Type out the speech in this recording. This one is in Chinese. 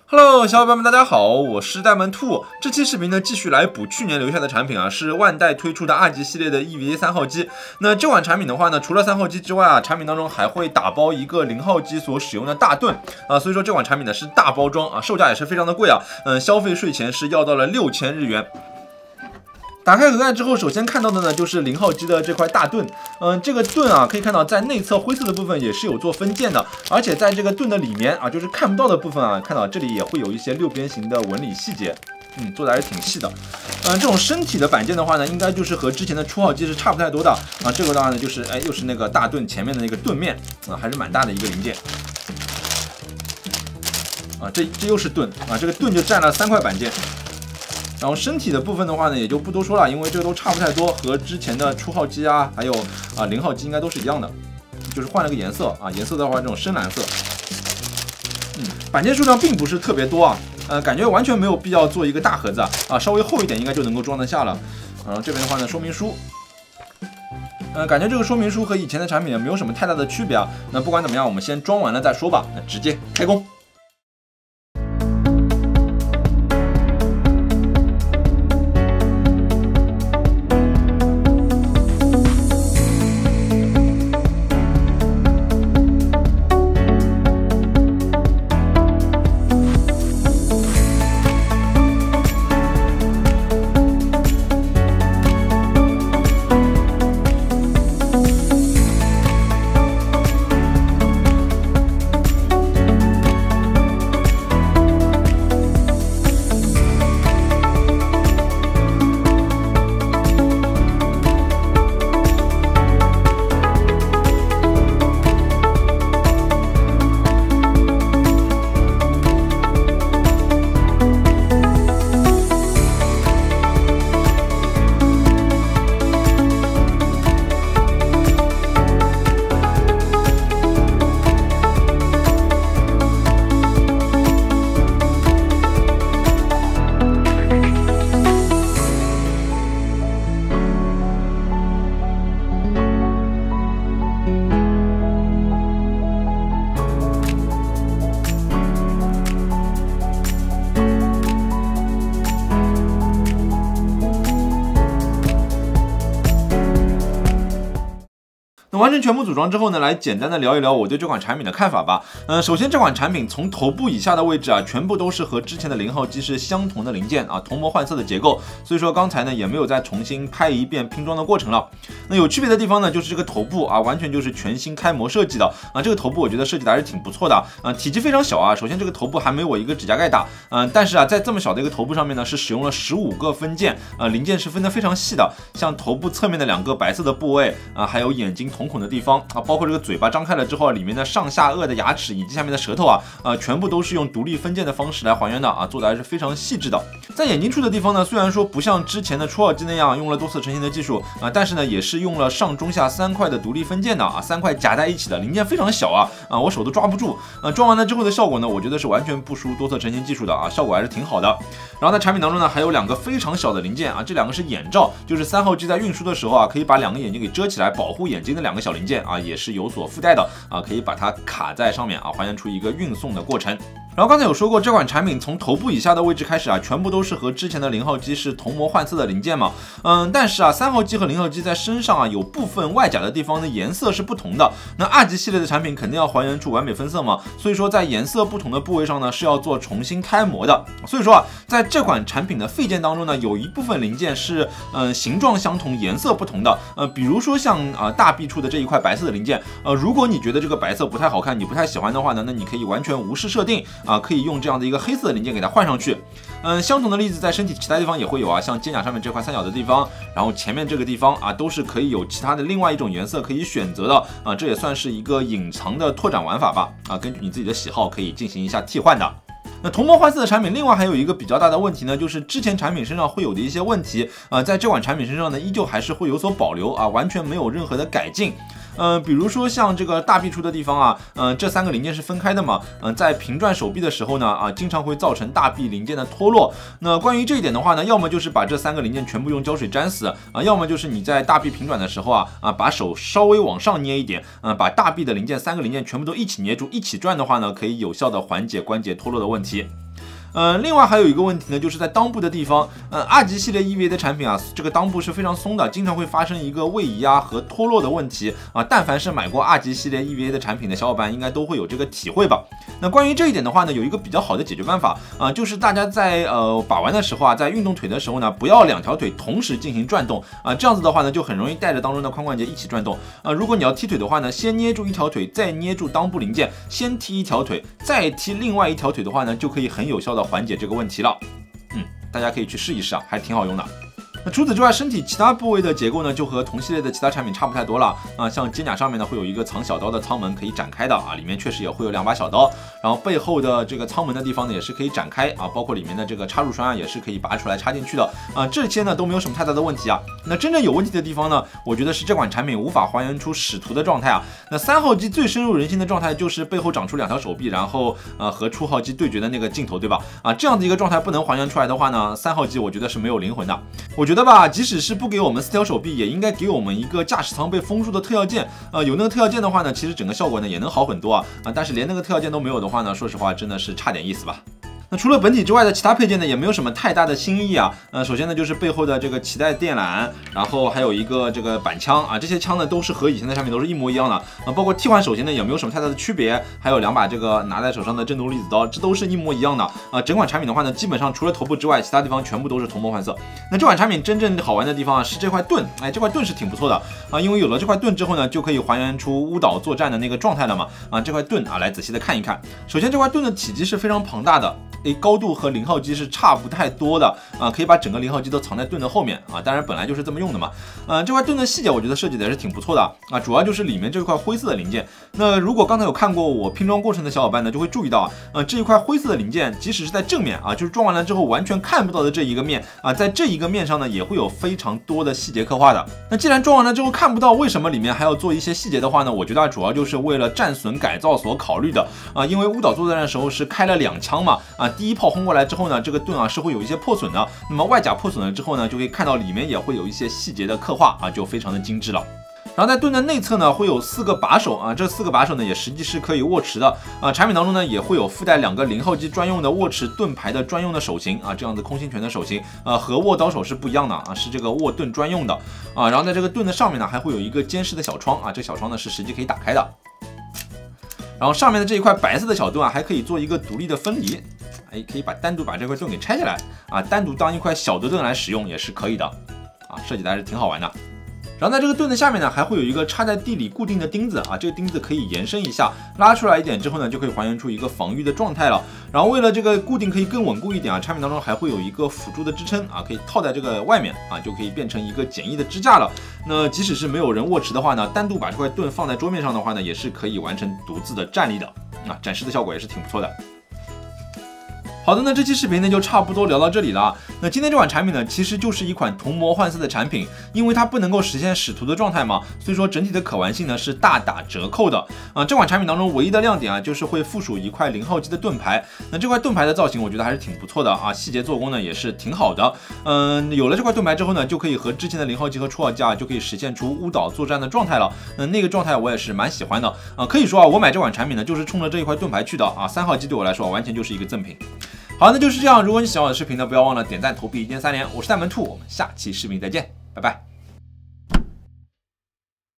Hello， 小伙伴们，大家好，我是戴门兔。这期视频呢，继续来补去年留下的产品啊，是万代推出的2级系列的 EVA 3号机。那这款产品的话呢，除了3号机之外啊，产品当中还会打包一个0号机所使用的大盾啊，所以说这款产品呢是大包装啊，售价也是非常的贵啊，消费税前是要到了6000日元。打开盒盖之后，首先看到的呢就是0号机的这块大盾。这个盾啊，可以看到在内侧灰色的部分也是有做分件的，而且在这个盾的里面啊，就是看不到的部分啊，看到这里也会有一些6边形的纹理细节。做的还是挺细的。这种身体的板件的话呢，应该就是和之前的初号机是差不太多的啊。这个的话呢，就是又是那个大盾前面的那个盾面啊，还是蛮大的一个零件。啊，这又是盾啊，这个盾就占了3块板件。然后身体的部分的话呢，也就不多说了，因为这个都差不太多，和之前的初号机啊，还有0号机应该都是一样的，就是换了个颜色啊，颜色的话这种深蓝色。板件数量并不是特别多啊，感觉完全没有必要做一个大盒子啊，稍微厚一点应该就能够装得下了。然后这边的话呢，说明书。感觉这个说明书和以前的产品也没有什么太大的区别啊。那不管怎么样，我们先装完了再说吧。那直接开工。完成全部组装之后呢，来简单的聊一聊我对这款产品的看法吧。首先这款产品从头部以下的位置啊，全部都是和之前的0号机是相同的零件啊，同模换色的结构，所以说刚才呢也没有再重新拍一遍拼装的过程了。那有区别的地方呢，就是这个头部啊，完全就是全新开模设计的啊，这个头部我觉得设计的还是挺不错的啊，体积非常小啊。首先这个头部还没我一个指甲盖大，但是啊，在这么小的一个头部上面呢，是使用了15个分件啊，零件是分得非常细的，像头部侧面的2个白色的部位啊，还有眼睛瞳孔的地方啊，包括这个嘴巴张开了之后，里面的上下颚的牙齿以及下面的舌头啊，全部都是用独立分件的方式来还原的啊，做的还是非常细致的。在眼睛处的地方呢，虽然说不像之前的初号机那样用了多次成型的技术啊，但是呢也是用了上中下3块的独立分件的啊，3块夹在一起的，零件非常小啊，我手都抓不住。装完了之后的效果呢，我觉得是完全不输多色成型技术的啊，效果还是挺好的。然后在产品当中呢，还有2个非常小的零件啊，这2个是眼罩，就是3号机在运输的时候啊，可以把2个眼睛给遮起来，保护眼睛的2个小零件啊，也是有所附带的啊，可以把它卡在上面啊，还原出一个运送的过程。然后刚才有说过，这款产品从头部以下的位置开始啊，全部都是和之前的0号机是同模换色的零件嘛。但是啊，3号机和0号机在身上啊有部分外甲的地方的颜色是不同的。那2级系列的产品肯定要还原出完美分色嘛，所以说在颜色不同的部位上呢是要做重新开模的。所以说啊，在这款产品的废件当中呢，有一部分零件是形状相同、颜色不同的。比如说像大臂处的这一块白色的零件，如果你觉得这个白色不太好看，你不太喜欢的话呢，那你可以完全无视设定啊，可以用这样的一个黑色的零件给它换上去。相同的例子在身体其他地方也会有啊，像肩胛上面这块三角的地方，然后前面这个地方啊，都是可以有其他的另外一种颜色可以选择的啊，这也算是一个隐藏的拓展玩法吧啊，根据你自己的喜好可以进行一下替换的。那同模换色的产品，另外还有一个比较大的问题呢，就是之前产品身上会有的一些问题，在这款产品身上呢，依旧还是会有所保留啊，完全没有任何的改进。比如说像这个大臂处的地方啊，这3个零件是分开的嘛，在平转手臂的时候呢，经常会造成大臂零件的脱落。那关于这一点的话呢，要么就是把这3个零件全部用胶水粘死啊，要么就是你在大臂平转的时候啊，把手稍微往上捏一点，把大臂的零件3个零件全部都一起捏住，一起转的话呢，可以有效的缓解关节脱落的问题。 另外还有一个问题呢，就是在裆部的地方，2级系列 EVA 的产品啊，这个裆部是非常松的，经常会发生一个位移啊和脱落的问题啊。但凡是买过2级系列 EVA 的产品的小伙伴，应该都会有这个体会吧。那关于这一点的话呢，有一个比较好的解决办法啊，就是大家在把玩的时候啊，在运动腿的时候呢，不要2条腿同时进行转动啊，这样子的话呢，就很容易带着当中的髋关节一起转动啊。如果你要踢腿的话呢，先捏住1条腿，再捏住裆部零件，先踢1条腿，再踢另外1条腿的话呢，就可以很有效的缓解这个问题了。大家可以去试一试啊，还挺好用的。那除此之外，身体其他部位的结构呢，就和同系列的其他产品差不太多了啊。像肩胛上面呢，会有一个藏小刀的舱门可以展开的啊，里面确实也会有2把小刀。然后背后的这个舱门的地方呢，也是可以展开啊，包括里面的这个插入栓啊，也是可以拔出来插进去的啊。这些呢都没有什么太大的问题啊。那真正有问题的地方呢，我觉得是这款产品无法还原出使徒的状态啊。那3号机最深入人心的状态就是背后长出2条手臂，然后和初号机对决的那个镜头，对吧？啊，这样的一个状态不能还原出来的话呢，3号机我觉得是没有灵魂的。我觉得吧，即使是不给我们4条手臂，也应该给我们一个驾驶舱被封住的特效键。有那个特效键的话呢，其实整个效果呢也能好很多啊。但是连那个特效键都没有的话呢，说实话真的是差点意思吧。那除了本体之外的其他配件呢，也没有什么太大的新意啊。首先呢就是背后的这个脐带电缆，然后还有一个这个板枪啊，这些枪呢都是和以前的产品都是一模一样的啊。包括替换手型呢也没有什么太大的区别，还有2把这个拿在手上的震动粒子刀，这都是一模一样的啊。整款产品的话呢，基本上除了头部之外，其他地方全部都是同模换色。那这款产品真正好玩的地方啊，是这块盾，这块盾是挺不错的啊，因为有了这块盾之后呢，就可以还原出乌岛作战的那个状态了嘛啊。这块盾啊，来仔细的看一看。首先这块盾的体积是非常庞大的。高度和0号机是差不太多的啊，可以把整个0号机都藏在盾的后面啊，当然本来就是这么用的嘛。这块盾的细节我觉得设计的也是挺不错的啊，主要就是里面这块灰色的零件。那如果刚才有看过我拼装过程的小伙伴呢，就会注意到这一块灰色的零件，即使是在正面啊，就是装完了之后完全看不到的这一个面啊，在这一个面上呢，也会有非常多的细节刻画的。那既然装完了之后看不到，为什么里面还要做一些细节的话呢？我觉得主要就是为了战损改造所考虑的啊，因为乌岛作战的时候是开了2枪嘛啊。第1炮轰过来之后呢，这个盾啊是会有一些破损的。那么外甲破损了之后呢，就可以看到里面也会有一些细节的刻画啊，就非常的精致了。然后在盾的内侧呢，会有4个把手啊，这4个把手呢也实际是可以握持的啊。产品当中呢也会有附带2个0号机专用的握持盾牌的专用的手型啊，这样子空心拳的手型和握刀手是不一样的啊，是这个握盾专用的啊。然后在这个盾的上面呢，还会有一个监视的小窗啊，这小窗呢是实际可以打开的。然后上面的这一块白色的小盾啊，还可以做一个独立的分离。可以单独把这块盾给拆下来啊，单独当一块小的盾来使用也是可以的啊，设计的还是挺好玩的。然后在这个盾的下面呢，还会有一个插在地里固定的钉子啊，这个钉子可以延伸一下，拉出来一点之后呢，就可以还原出一个防御的状态了。然后为了这个固定可以更稳固一点啊，产品当中还会有一个辅助的支撑啊，可以套在这个外面啊，就可以变成一个简易的支架了。那即使是没有人握持的话呢，单独把这块盾放在桌面上的话呢，也是可以完成独自的站立的啊，展示的效果也是挺不错的。好的，那这期视频呢就差不多聊到这里了。那今天这款产品呢，其实就是一款同模换色的产品，因为它不能够实现使徒的状态嘛，所以说整体的可玩性呢是大打折扣的啊。这款产品当中唯一的亮点啊，就是会附属一块0号机的盾牌。那这块盾牌的造型，我觉得还是挺不错的啊，细节做工呢也是挺好的。有了这块盾牌之后呢，就可以和之前的0号机和初号机啊，就可以实现出乌岛作战的状态了。那个状态我也是蛮喜欢的啊，可以说啊，我买这款产品呢，就是冲着这一块盾牌去的啊。3号机对我来说完全就是一个赠品。好，那就是这样。如果你喜欢我的视频呢，不要忘了点赞、投币、1键3连。我是戴门兔，我们下期视频再见，拜拜。